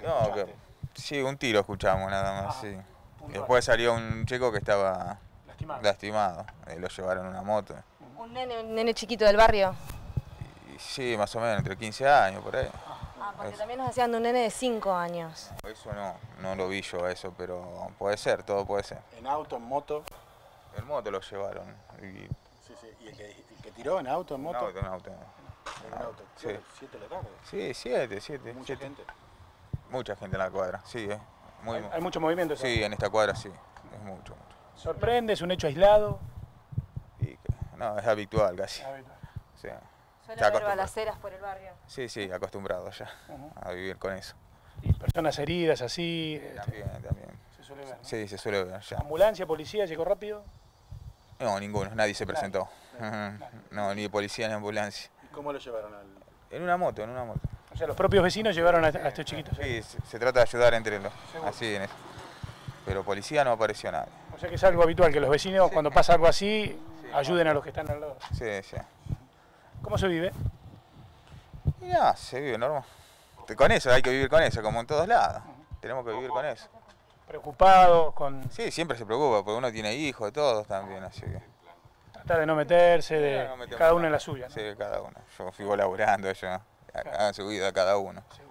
No, sí, un tiro escuchamos nada más, sí. Después salió un chico que estaba lastimado. Lo llevaron en una moto. Un nene chiquito del barrio. Y sí, más o menos, entre 15 años, por ahí. Porque también nos decían de un nene de 5 años. Eso no lo vi yo eso, pero puede ser, todo puede ser. ¿En auto, en moto? En moto lo llevaron. Sí. ¿Y el que tiró en auto, en moto? En auto. En un auto. Sí. 7 de la tarde. Sí, 7. Mucha gente. Mucha gente en la cuadra, sí. Hay mucho movimiento. Sí, en esta cuadra sí, es mucho. ¿Sorprende? ¿Es un hecho aislado? No, es habitual casi. Sí. Suele haber balaceras por el barrio. Sí, acostumbrado ya a vivir con eso. ¿Y personas heridas así? También. ¿Se suele ver? ¿No? Sí, se suele ver ya. ¿Ambulancia, policía, llegó rápido? No, ninguno, nadie se presentó. No, ni policía ni ambulancia. ¿Y cómo lo llevaron En una moto. O sea, los propios vecinos llevaron a estos chiquitos. Sí, se trata de ayudar entre los, así en eso. Pero policía no apareció nadie. O sea que es algo habitual, que los vecinos cuando pasa algo así, ayuden a los que están al lado. Sí. ¿Cómo se vive? Y nada, se vive normal. Con eso, hay que vivir con eso, como en todos lados. Tenemos que vivir con eso. ¿Preocupados? Con... Sí, siempre se preocupa, porque uno tiene hijos, todos también, así que... Tratar de no meterse, cada uno en la suya, ¿no? Sí, cada uno. Yo sigo laburando, hagan su vida cada uno.